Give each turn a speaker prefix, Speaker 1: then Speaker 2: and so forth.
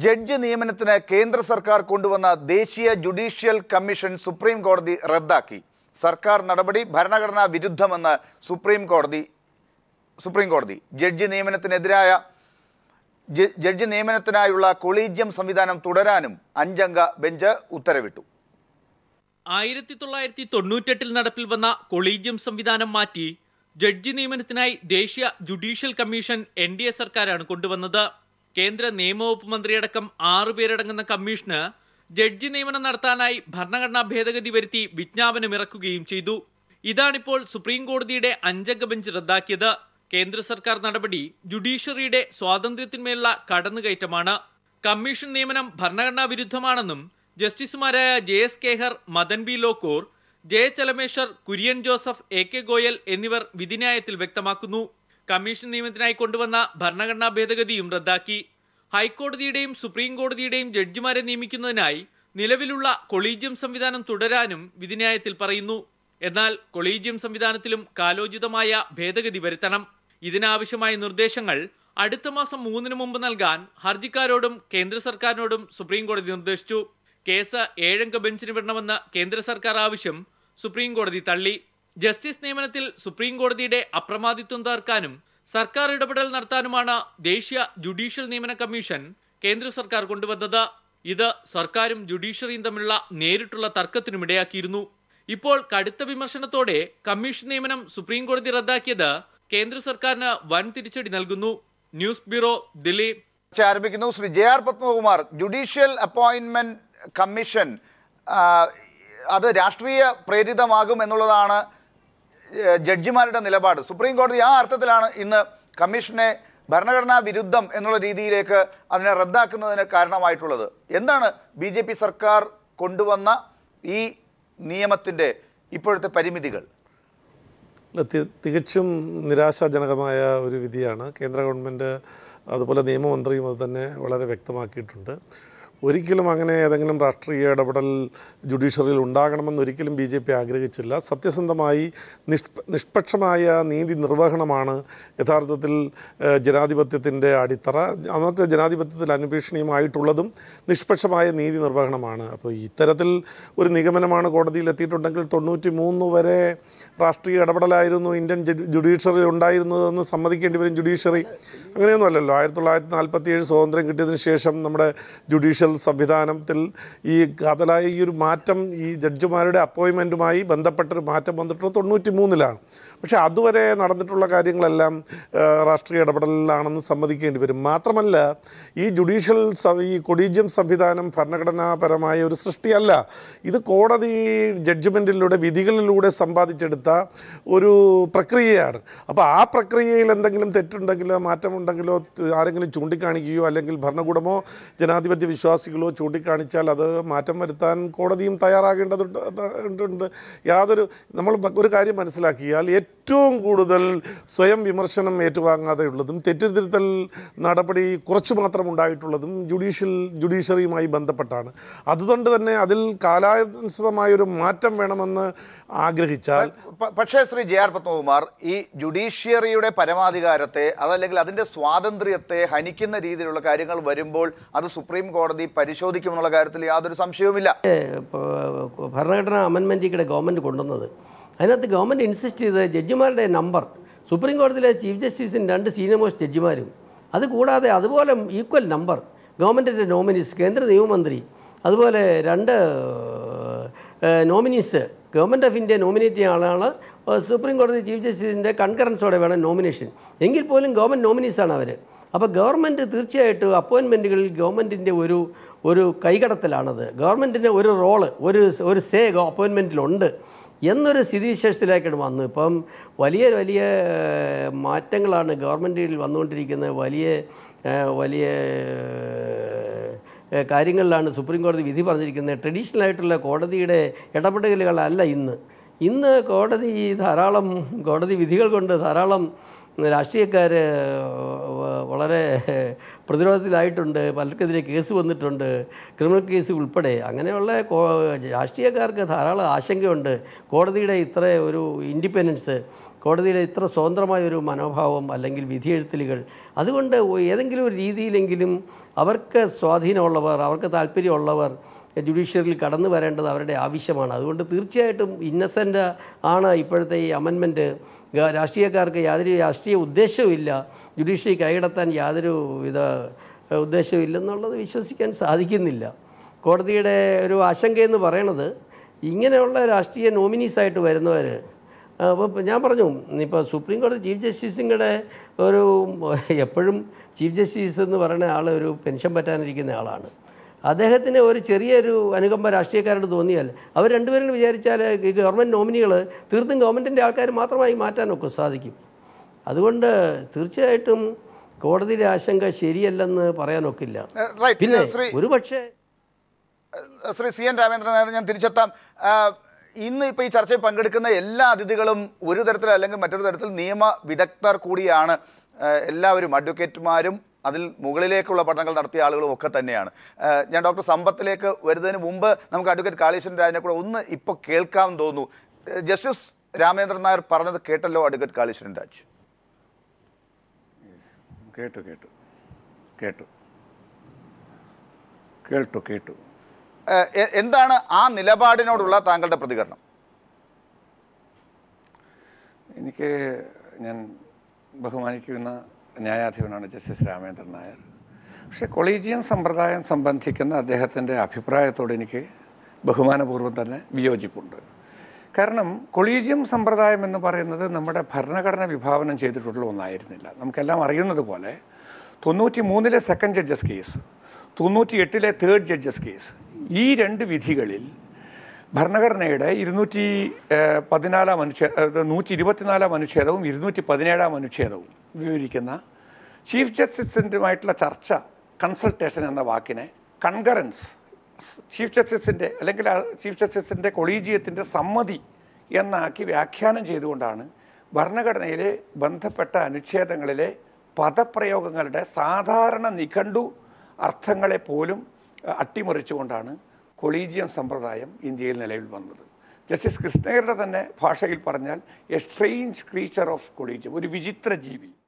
Speaker 1: Judge നിയമനത്തിന് കേന്ദ്ര സർക്കാർ കൊണ്ടുവന്ന ദേശീയ ജുഡീഷ്യൽ കമ്മീഷൻ സുപ്രീം കോടതി റദ്ദാക്കി. സർക്കാർ നടപടി ഭരണഘടനാ വിരുദ്ധമെന്ന് സുപ്രീം കോടതി ജഡ്ജ് നിയമനത്തിനായുള്ള കൊളീജിയം സംവിധാനം തുടരാനും 5 അംഗ ബെഞ്ച് ഉത്തരവിട്ടു.
Speaker 2: 1998 നടപ്പിൽ വന്ന കൊളീജിയം സംവിധാനം മാറ്റി ജഡ്ജി നിയമനത്തിനായി ദേശീയ ജുഡീഷ്യൽ കമ്മീഷൻ NDA സർക്കാരാണ് കൊണ്ടുവന്നത്. കേന്ദ്ര നിയമവകുപ്പ് മന്ത്രിയടക്കം 6 പേരടങ്ങുന്ന കമ്മീഷന് ജഡ്ജി നിയമനം നടത്താനായി ഭരണഘടനാ ഭേദഗതി വരുത്തി വിജ്ഞാപനമിറക്കുകയും ചെയ്തു. ഇതാണിപ്പോൾ സുപ്രീം കോടതിയുടെ 5 അംഗ ബെഞ്ച് റദ്ദാക്കിയത്. കേന്ദ്ര സർക്കാർ നടപടി ജുഡീഷ്യറിയുടെ സ്വാതന്ത്ര്യത്തിന്മേലുള്ള കടന്നുകയറ്റമാണ്. കമ്മീഷൻ നിയമനം ഭരണഘടനാ വിരുദ്ധമാണെന്നും ജസ്റ്റിസുമാരായ JS Khehar, Madan B Lokur, J Chelameswar, Kurian Joseph, AK Goyal എന്നിവർ വിധിന്യായത്തിൽ വ്യക്തമാക്കുന്നു. കമ്മീഷൻ നിയമനത്തിനായി കൊണ്ടുവന്ന ഭരണഘടനാ ഭേദഗതിയും റദ്ദാക്കി. ഹൈക്കോടതിയുടെയും സുപ്രീം കോടതിയുടെയും ജഡ്ജിമാരെ നിയമിക്കുന്നതിനായി നിലവിലുള്ള കൊളീജിയം സംവിധാനം തുടരാനും വിധിന്യായത്തിൽ പറയുന്നു. എന്നാൽ കൊളീജിയം സംവിധാനത്തിലും കാലോചിതമായ ഭേദഗതി വരുത്തണം. ഇതിനാവശ്യമായ നിർദ്ദേശങ്ങൾ അടുത്ത മാസം 3 മുമ്പ് നൽകാൻ ഹർജിക്കാരോടും കേന്ദ്ര സർക്കാരിനോടും സുപ്രീം കോടതി നിർദ്ദേശിച്ചു. കേസ് 7 അംഗ ബെഞ്ചിന് വിടണമെന്ന് കേന്ദ്ര സർക്കാർ ആവശ്യം സുപ്രീം കോടതി തള്ളി. ജസ്റ്റിസ് നിയമനത്തിൽ സുപ്രീം കോടതിയുടെ അപ്രമാദിത്വം തകർക്കാനും സർക്കാർ ഇടപെടൽ നടത്താനുമാണ് ദേശീയ ജുഡീഷ്യൽ നിയമന കമ്മീഷൻ കേന്ദ്ര സർക്കാർ കൊണ്ടുവന്നത്. ഇത് സർക്കാരും ജുഡീഷ്യറിയും തമ്മിലുള്ള നേരിട്ടുള്ള തർക്കത്തിനും ഇടയാക്കിയിരുന്നു. ഇപ്പോൾ കടുത്ത വിമർശനത്തോടെ കമ്മീഷൻ നിയമനം സുപ്രീം കോടതി റദ്ദാക്കിയത് കേന്ദ്ര സർക്കാരിന് വൻ തിരിച്ചടി നൽകുന്നു. News bureau, Delhi.
Speaker 1: ആരംഭിക്കുന്നു. Shri JR Padmakumar, judicial appointment commission അത് രാഷ്ട്രീയ പ്രേരിതമാകും എന്നുള്ളതാണ് ജഡ്ജിമാരുടെ നിലപാട്. സുപ്രീം കോടതി ആ അർത്ഥത്തിലാണ് ഇന്ന് കമ്മീഷനെ ഭരണഘടനാ വിരുദ്ധം എന്നുള്ള രീതിയിലേക്ക് അതിനെ റദ്ദാക്കുന്നതിന് കാരണമായിട്ടുള്ളത്. എന്താണ് BJP സർക്കാർ കൊണ്ടുവന്ന ഈ നിയമത്തിൻ്റെ ഇപ്പോഴത്തെ പരിമിതികൾ?
Speaker 3: തികച്ചും നിരാശാജനകമായ ഒരു വിധിയാണ്. കേന്ദ്ര ഗവൺമെൻറ് അതുപോലെ നിയമമന്ത്രിയും അത് തന്നെ വളരെ വ്യക്തമാക്കിയിട്ടുണ്ട്. ഒരിക്കലും അങ്ങനെ ഏതെങ്കിലും രാഷ്ട്രീയ ഇടപെടൽ ജുഡീഷ്യറിയിൽ ഉണ്ടാകണമെന്ന് ഒരിക്കലും BJP ആഗ്രഹിച്ചില്ല. സത്യസന്ധമായി നിഷ്പക്ഷമായ നീതി നിർവഹണമാണ് യഥാർത്ഥത്തിൽ ജനാധിപത്യത്തിൻ്റെ അടിത്തറ. നമുക്ക് ജനാധിപത്യത്തിൽ അന്വേഷണീയമായിട്ടുള്ളതും നിഷ്പക്ഷമായ നീതി നിർവഹണമാണ്. അപ്പോൾ ഇത്തരത്തിൽ ഒരു നിഗമനമാണ് കോടതിയിലെത്തിയിട്ടുണ്ടെങ്കിൽ 93 വരെ രാഷ്ട്രീയ ഇടപെടലായിരുന്നു ഇന്ത്യൻ ജുഡീഷ്യറിയിൽ ഉണ്ടായിരുന്നതെന്ന് സമ്മതിക്കേണ്ടി വരും. ജുഡീഷ്യറി അങ്ങനെയൊന്നുമല്ലല്ലോ. 1947 സ്വാതന്ത്ര്യം കിട്ടിയതിന് ശേഷം നമ്മുടെ ജുഡീഷ്യൽ സംവിധാനത്തിൽ ഈ കാതലായ ഈ ഒരു മാറ്റം, ഈ ജഡ്ജിമാരുടെ അപ്പോയിൻമെൻറ്റുമായി ബന്ധപ്പെട്ടൊരു മാറ്റം വന്നിട്ടുള്ളത് 93-ലാണ്. പക്ഷേ അതുവരെ നടന്നിട്ടുള്ള കാര്യങ്ങളെല്ലാം രാഷ്ട്രീയ ഇടപെടലിലാണെന്ന് സമ്മതിക്കേണ്ടി വരും. മാത്രമല്ല, ഈ ഈ കൊളീജിയം സംവിധാനം ഭരണഘടനാപരമായ ഒരു സൃഷ്ടിയല്ല. ഇത് കോടതി ജഡ്ജ്മെൻറ്റിലൂടെ, വിധികളിലൂടെ സമ്പാദിച്ചെടുത്ത ഒരു പ്രക്രിയയാണ്. അപ്പോൾ ആ പ്രക്രിയയിൽ എന്തെങ്കിലും തെറ്റുണ്ടെങ്കിലോ മാറ്റമുണ്ടെങ്കിലോ ആരെങ്കിലും ചൂണ്ടിക്കാണിക്കുകയോ അല്ലെങ്കിൽ ഭരണകൂടമോ ജനാധിപത്യ വിശ്വാസികളോ ചൂണ്ടിക്കാണിച്ചാൽ അത് മാറ്റം വരുത്താൻ കോടതിയും തയ്യാറാകേണ്ടതുണ്ട്. നമ്മൾ ഒരു കാര്യം മനസ്സിലാക്കിയാൽ ഏറ്റവും കൂടുതൽ സ്വയം വിമർശനം ഏറ്റുവാങ്ങാതെ ഉള്ളതും തെറ്റിദ്ധരുത്തൽ നടപടി കുറച്ചു മാത്രം ഉണ്ടായിട്ടുള്ളതും ജുഡീഷ്യറിയുമായി ബന്ധപ്പെട്ടാണ്. അതുകൊണ്ട് തന്നെ അതിൽ കാലാനുസൃതമായൊരു മാറ്റം വേണമെന്ന് ആഗ്രഹിച്ചാൽ.
Speaker 1: പക്ഷേ ശ്രീ JR പത്മകുമാർ, ഈ ജുഡീഷ്യറിയുടെ പരമാധികാരത്തെ അതല്ലെങ്കിൽ അതിൻ്റെ സ്വാതന്ത്ര്യത്തെ ഹനിക്കുന്ന രീതിയിലുള്ള കാര്യങ്ങൾ വരുമ്പോൾ അത് സുപ്രീം കോടതി പരിശോധിക്കുമെന്നുള്ള കാര്യത്തിൽ യാതൊരു സംശയവുമില്ല.
Speaker 4: ഭരണഘടനാ അമെൻമെൻറ്റിലൂടെ ഗവൺമെൻറ് കൊണ്ടുവന്നത്, അതിനകത്ത് ഗവൺമെൻറ് ഇൻസിസ്റ്റ് ചെയ്ത് ജഡ്ജിമാരുടെ നമ്പർ, സുപ്രീം കോടതിയിലെ ചീഫ് ജസ്റ്റിസിന് 2 സീനിയർ മോസ്റ്റ് ജഡ്ജിമാരും, അതുകൂടാതെ അതുപോലെ ഈക്വൽ നമ്പർ ഗവൺമെൻറ്റിൻ്റെ നോമിനീസ്, കേന്ദ്ര നിയമമന്ത്രി, അതുപോലെ 2 nominees government of India nominate ചെയ്യുന്ന ആളാണ്. സുപ്രീം കോടതി ചീഫ് ജസ്റ്റിസിൻ്റെ കൺകറൻസോടെ വേണം നോമിനേഷൻ. എങ്കിൽ പോലും ഗവൺമെൻറ് നോമിനീസാണ് അവർ. അപ്പോൾ ഗവൺമെൻറ് തീർച്ചയായിട്ടും അപ്പോയിൻമെൻറ്റുകളിൽ ഗവൺമെൻറ്റിൻ്റെ ഒരു കൈകടത്തലാണത്. ഗവൺമെൻറ്റിന് ഒരു റോള്, ഒരു സേ അപ്പോയിൻമെൻറ്റിലുണ്ട് എന്നൊരു സ്ഥിതിവിശേഷത്തിലേക്കാണ് വന്നു. ഇപ്പം വലിയ വലിയ മാറ്റങ്ങളാണ് ഗവൺമെൻറ്റിൽ വന്നുകൊണ്ടിരിക്കുന്നത്. വലിയ കാര്യങ്ങളിലാണ് സുപ്രീം കോടതി വിധി പറഞ്ഞിരിക്കുന്നത്. ട്രഡീഷണലായിട്ടുള്ള കോടതിയുടെ ഇടപെടലുകളല്ല ഇന്ന് കോടതി വിധികൾ കൊണ്ട് ധാരാളം രാഷ്ട്രീയക്കാർ വളരെ പ്രതിരോധത്തിലായിട്ടുണ്ട്, പലർക്കെതിരെ കേസ് വന്നിട്ടുണ്ട്, ക്രിമിനൽ കേസ് ഉൾപ്പെടെ. അങ്ങനെയുള്ള രാഷ്ട്രീയക്കാർക്ക് ധാരാളം ആശങ്കയുണ്ട്. കോടതിയുടെ ഇത്ര ഒരു ഇൻഡിപെൻഡൻസ്, കോടതിയുടെ ഇത്ര സ്വതന്ത്രമായൊരു മനോഭാവം അല്ലെങ്കിൽ വിധിയെഴുത്തലുകൾ, അതുകൊണ്ട് ഏതെങ്കിലും ഒരു രീതിയിലെങ്കിലും അവർക്ക് സ്വാധീനമുള്ളവർ, അവർക്ക് താല്പര്യമുള്ളവർ ജുഡീഷ്യറിയിൽ കടന്നു വരേണ്ടത് അവരുടെ ആവശ്യമാണ്. അതുകൊണ്ട് തീർച്ചയായിട്ടും ഇന്നസെൻ്റ് ആണ് ഇപ്പോഴത്തെ ഈ അമെൻമെൻറ്റ്. രാഷ്ട്രീയക്കാർക്ക് യാതൊരു രാഷ്ട്രീയ ഉദ്ദേശവുമില്ല, ജുഡീഷ്യറി കൈകടത്താൻ യാതൊരു വിധ ഉദ്ദേശമില്ലെന്നുള്ളത് വിശ്വസിക്കാൻ സാധിക്കുന്നില്ല. കോടതിയുടെ ഒരു ആശങ്കയെന്ന് പറയണത് ഇങ്ങനെയുള്ള രാഷ്ട്രീയ നോമിനീസായിട്ട് വരുന്നവർ, അപ്പോൾ ഞാൻ പറഞ്ഞു, ഇപ്പോൾ സുപ്രീം കോടതി ചീഫ് ജസ്റ്റിസിൻ്റെ ഒരു എപ്പോഴും ചീഫ് ജസ്റ്റിസ് എന്ന് പറയുന്ന ആൾ ഒരു പെൻഷൻ പറ്റാനിരിക്കുന്ന ആളാണ്. അദ്ദേഹത്തിന് ഒരു ചെറിയൊരു അനുകമ്പ രാഷ്ട്രീയക്കാരോട് തോന്നിയാൽ അവർ രണ്ടുപേരും വിചാരിച്ചാൽ ഈ ഗവൺമെൻറ് നോമിനികൾ തീർത്തും ഗവൺമെൻറ്റിൻ്റെ ആൾക്കാർ മാത്രമായി മാറ്റാനൊക്കെ സാധിക്കും. അതുകൊണ്ട് തീർച്ചയായിട്ടും കോടതിയുടെ ആശങ്ക ശരിയല്ലെന്ന് പറയാനൊക്കില്ല. പിന്നെ ഒരുപക്ഷെ
Speaker 1: ശ്രീ സി എൻ രാമേന്ദ്രൻ നായർ, ഞാൻ തിരിച്ചെത്താം. ഇന്ന് ഇപ്പോൾ ഈ ചർച്ചയിൽ പങ്കെടുക്കുന്ന എല്ലാ അതിഥികളും ഒരു തരത്തിൽ അല്ലെങ്കിൽ മറ്റൊരു തരത്തിൽ നിയമ വിദഗ്ധർ കൂടിയാണ്. എല്ലാവരും അഡ്വക്കേറ്റുമാരും അതിൽ മുകളിലേക്കുള്ള പഠനങ്ങൾ നടത്തിയ ആളുകളും ഒക്കെ തന്നെയാണ്. ഞാൻ ഡോക്ടർ സമ്പത്തിലേക്ക് വരുന്നതിന് മുമ്പ് നമുക്ക് അഡ്വക്കേറ്റ് കാളീശ്വരൻ രാജനെ കൂടെ ഒന്ന് ഇപ്പോൾ കേൾക്കാൻ തോന്നുന്നു. ജസ്റ്റിസ് രാമേന്ദ്രൻ നായർ പറഞ്ഞത് കേട്ടല്ലോ അഡ്വക്കേറ്റ് കാളീശ്വരൻ രാജ്?
Speaker 5: കേട്ടു കേട്ടു കേട്ടു കേട്ടു കേട്ടു
Speaker 1: എന്താണ് ആ നിലപാടിനോടുള്ള താങ്കളുടെ പ്രതികരണം?
Speaker 5: ഞാൻ ബഹുമാനിക്കുന്ന ന്യായാധിപനാണ് ജസ്റ്റിസ് രാമേന്ദ്രൻ നായർ. പക്ഷേ കൊളീജിയം സമ്പ്രദായം സംബന്ധിക്കുന്ന അദ്ദേഹത്തിൻ്റെ അഭിപ്രായത്തോട് എനിക്ക് ബഹുമാനപൂർവ്വം തന്നെ വിയോജിപ്പുണ്ട്. കാരണം കൊളീജിയം സമ്പ്രദായം എന്ന് പറയുന്നത് നമ്മുടെ ഭരണഘടന വിഭാവനം ചെയ്തിട്ടുള്ള ഒന്നായിരുന്നില്ല. നമുക്കെല്ലാം അറിയുന്നത് പോലെ 93-ലെ സെക്കൻഡ് ജഡ്ജസ് കേസ്, 98-ലെ തേർഡ് ജഡ്ജസ് കേസ്, ഈ രണ്ട് വിധികളിൽ ഭരണഘടനയുടെ 124-ാം അനുച്ഛേദവും 217-ാം അനുച്ഛേദവും വിവരിക്കുന്ന ചീഫ് ജസ്റ്റിസിൻ്റെയുമായിട്ടുള്ള ചർച്ച, കൺസൾട്ടേഷൻ എന്ന വാക്കിനെ കൺകറൻസ്, ചീഫ് ജസ്റ്റിസിൻ്റെ അല്ലെങ്കിൽ ചീഫ് ജസ്റ്റിസിൻ്റെ കൊളീജിയത്തിൻ്റെ സമ്മതി എന്നാക്കി വ്യാഖ്യാനം ചെയ്തുകൊണ്ടാണ് ഭരണഘടനയിലെ ബന്ധപ്പെട്ട അനുച്ഛേദങ്ങളിലെ പദപ്രയോഗങ്ങളുടെ സാധാരണ നിഘണ്ടു അർത്ഥങ്ങളെ പോലും അട്ടിമറിച്ചുകൊണ്ടാണ് കൊളീജിയം സമ്പ്രദായം ഇന്ത്യയിൽ നിലവിൽ വന്നത്. ജസ്റ്റിസ് കൃഷ്ണയ്യരുടെ തന്നെ ഭാഷയിൽ പറഞ്ഞാൽ a strange creature of collegium, ഒരു വിചിത്ര ജീവി.